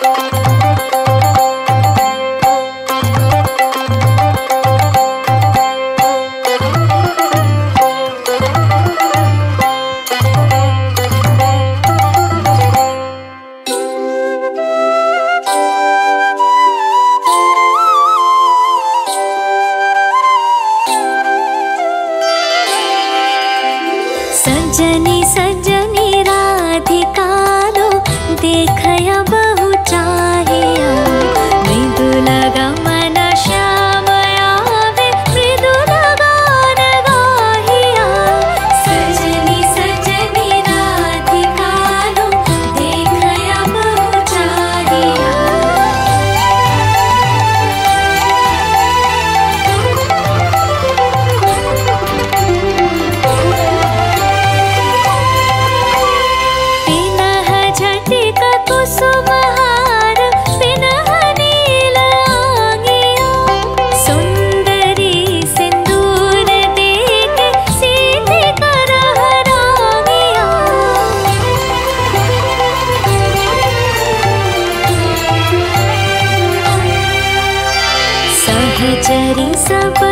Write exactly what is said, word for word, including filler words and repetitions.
सजनी सजनी राधिका लो देखया बहु चाहिया मृदुल गमन श्याम आवे मृदुल गान गाहिया सजनी सजनी राधिका लो देखया बहु चाहिया कुसुमहार पिनह नील आंगिया सुंदरी सिंदूर देके सीधे करह रागिया सहचरी सब